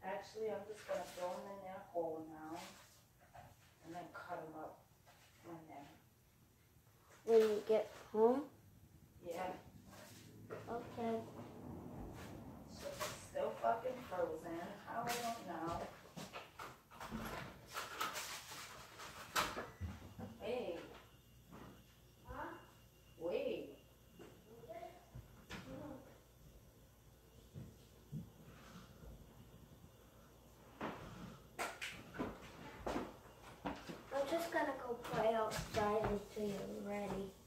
Actually, I'm just gonna throw them in their hole now, and then cut them up when you get home? yeah. Okay. So it's still fucking frozen. How, I don't know. Hey. Huh? Wait. I'm just gonna go play outside until you're ready.